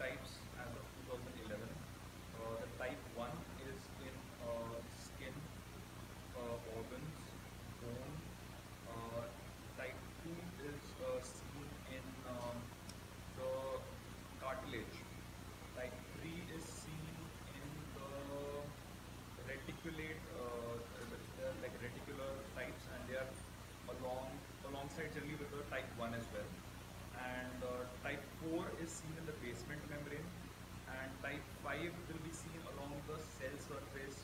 types as of 2011. The type 1 is in skin, organs, bone. Type 2 is seen in the cartilage. Type 3 is seen in the reticulate, they're like reticular types, and they are alongside generally with the type 1 as well. And type 4 is seen in the basement membrane, and type 5 will be seen along the cell surface